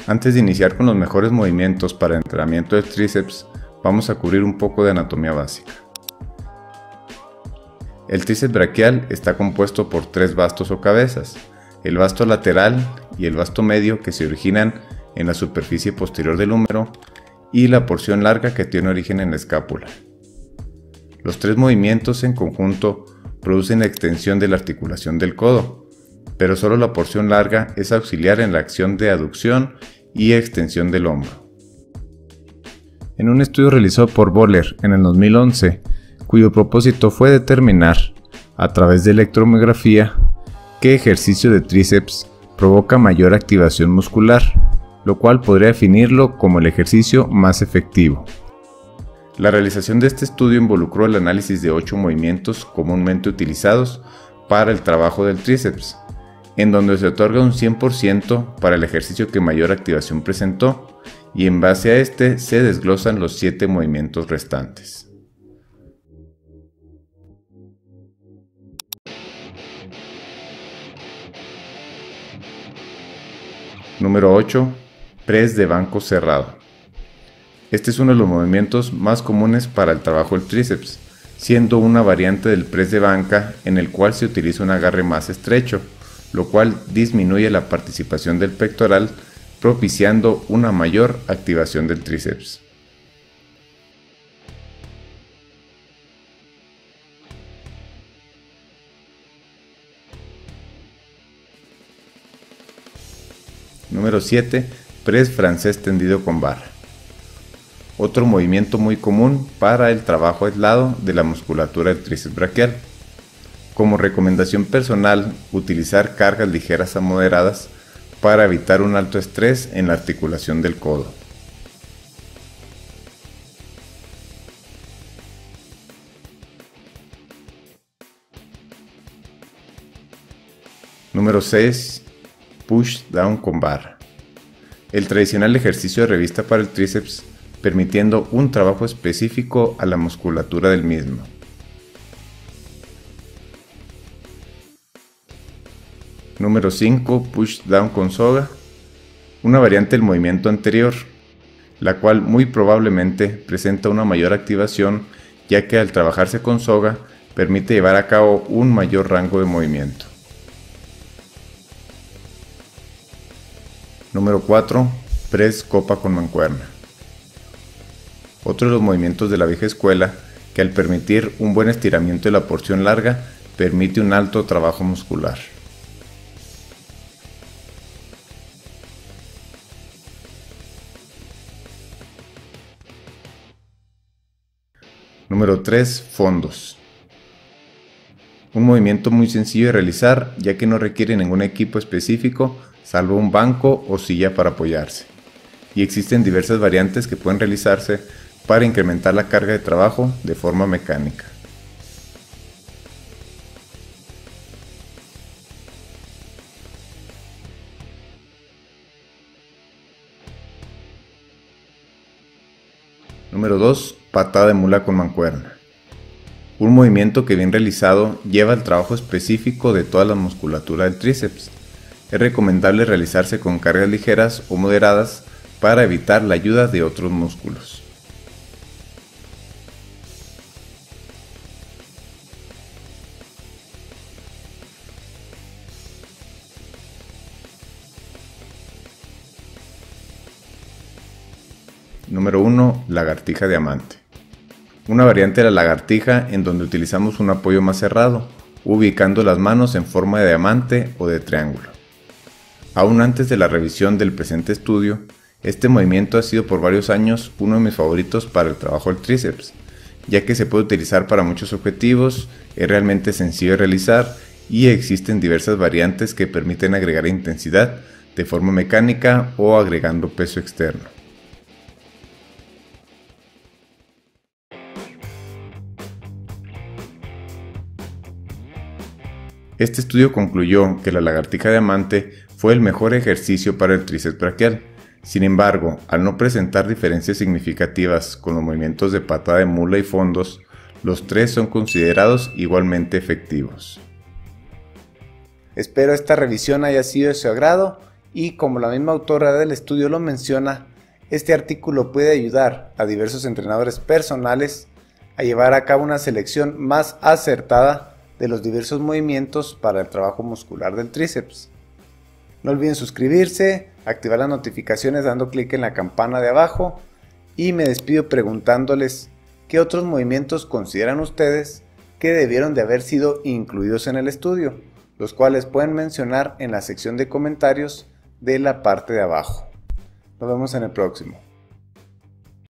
Antes de iniciar con los mejores movimientos para el entrenamiento del tríceps, vamos a cubrir un poco de anatomía básica. El tríceps braquial está compuesto por tres bastos o cabezas, el basto lateral y el basto medio, que se originan en la superficie posterior del húmero, y la porción larga, que tiene origen en la escápula. Los tres movimientos en conjunto producen la extensión de la articulación del codo, pero solo la porción larga es auxiliar en la acción de aducción y extensión del hombro. En un estudio realizado por Boller en el 2011, cuyo propósito fue determinar, a través de electromiografía, qué ejercicio de tríceps provoca mayor activación muscular, lo cual podría definirlo como el ejercicio más efectivo. La realización de este estudio involucró el análisis de 8 movimientos comúnmente utilizados para el trabajo del tríceps, en donde se otorga un 100% para el ejercicio que mayor activación presentó, y en base a este se desglosan los 7 movimientos restantes. Número 8. Press de banco cerrado. Este es uno de los movimientos más comunes para el trabajo del tríceps, siendo una variante del press de banca en el cual se utiliza un agarre más estrecho, lo cual disminuye la participación del pectoral, propiciando una mayor activación del tríceps. Número 7. Press francés tendido con barra. Otro movimiento muy común para el trabajo aislado de la musculatura del tríceps braquial. Como recomendación personal, utilizar cargas ligeras a moderadas para evitar un alto estrés en la articulación del codo. Número 6. Push down con barra. El tradicional ejercicio de revista para el tríceps, permitiendo un trabajo específico a la musculatura del mismo. Número 5. Push down con soga. Una variante del movimiento anterior, la cual muy probablemente presenta una mayor activación, ya que al trabajarse con soga permite llevar a cabo un mayor rango de movimiento. Número 4. Press copa con mancuerna. Otro de los movimientos de la vieja escuela, que al permitir un buen estiramiento de la porción larga, permite un alto trabajo muscular. Número 3. Fondos. Un movimiento muy sencillo de realizar, ya que no requiere ningún equipo específico, salvo un banco o silla para apoyarse. Y existen diversas variantes que pueden realizarse para incrementar la carga de trabajo de forma mecánica. Número 2. Patada de mula con mancuerna. Un movimiento que bien realizado lleva al trabajo específico de toda la musculatura del tríceps. Es recomendable realizarse con cargas ligeras o moderadas para evitar la ayuda de otros músculos. Número 1. Lagartija diamante. Una variante de la lagartija en donde utilizamos un apoyo más cerrado, ubicando las manos en forma de diamante o de triángulo. Aún antes de la revisión del presente estudio, este movimiento ha sido por varios años uno de mis favoritos para el trabajo del tríceps, ya que se puede utilizar para muchos objetivos, es realmente sencillo de realizar y existen diversas variantes que permiten agregar intensidad de forma mecánica o agregando peso externo. Este estudio concluyó que la lagartija diamante fue el mejor ejercicio para el tríceps braquial. Sin embargo, al no presentar diferencias significativas con los movimientos de patada de mula y fondos, los tres son considerados igualmente efectivos. Espero esta revisión haya sido de su agrado y como la misma autora del estudio lo menciona, este artículo puede ayudar a diversos entrenadores personales a llevar a cabo una selección más acertada de los diversos movimientos para el trabajo muscular del tríceps. No olviden suscribirse, activar las notificaciones dando clic en la campana de abajo y me despido preguntándoles qué otros movimientos consideran ustedes que debieron de haber sido incluidos en el estudio, los cuales pueden mencionar en la sección de comentarios de la parte de abajo. Nos vemos en el próximo.